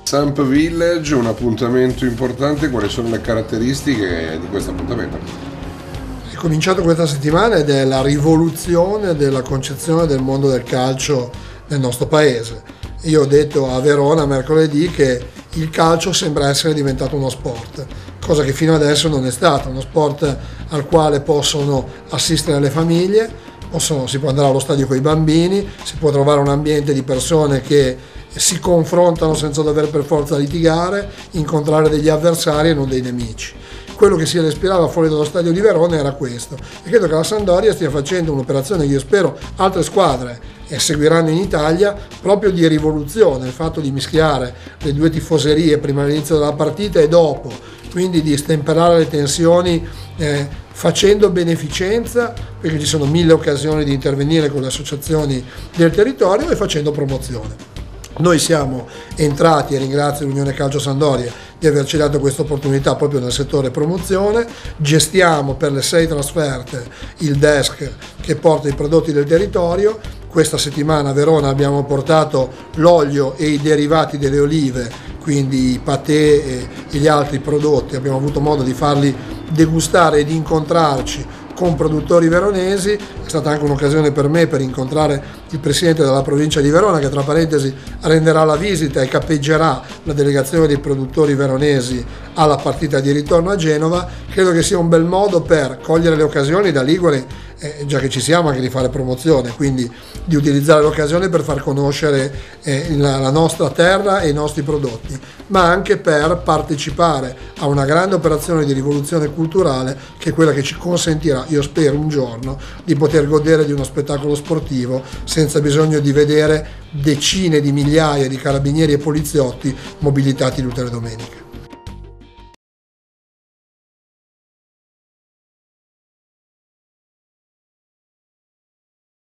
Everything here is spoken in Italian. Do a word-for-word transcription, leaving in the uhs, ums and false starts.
Samp Village, un appuntamento importante, quali sono le caratteristiche di questo appuntamento? È cominciato questa settimana ed è la rivoluzione della concezione del mondo del calcio nel nostro paese. Io ho detto a Verona mercoledì che il calcio sembra essere diventato uno sport, cosa che fino adesso non è stato, uno sport al quale possono assistere le famiglie, possono, si può andare allo stadio con i bambini, si può trovare un ambiente di persone che si confrontano senza dover per forza litigare, incontrare degli avversari e non dei nemici. Quello che si respirava fuori dallo stadio di Verona era questo, e credo che la Sampdoria stia facendo un'operazione che io spero altre squadre e seguiranno in Italia, proprio di rivoluzione, il fatto di mischiare le due tifoserie prima dell'inizio della partita e dopo, quindi di stemperare le tensioni eh, facendo beneficenza, perché ci sono mille occasioni di intervenire con le associazioni del territorio, e facendo promozione. Noi siamo entrati, e ringrazio l'Unione Calcio Sampdoria di averci dato questa opportunità proprio nel settore promozione, gestiamo per le sei trasferte il desk che porta i prodotti del territorio. Questa settimana a Verona abbiamo portato l'olio e i derivati delle olive, quindi i patè e gli altri prodotti, abbiamo avuto modo di farli degustare e di incontrarci con produttori veronesi. È stata anche un'occasione per me per incontrare il presidente della provincia di Verona, che tra parentesi renderà la visita e cappeggerà la delegazione dei produttori veronesi alla partita di ritorno a Genova. Credo che sia un bel modo per cogliere le occasioni da Liguri, eh, già che ci siamo, anche di fare promozione, quindi di utilizzare l'occasione per far conoscere eh, la, la nostra terra e i nostri prodotti, ma anche per partecipare a una grande operazione di rivoluzione culturale, che è quella che ci consentirà, io spero un giorno, di poter godere di uno spettacolo sportivo senza bisogno di vedere decine di migliaia di carabinieri e poliziotti mobilitati tutte le domeniche.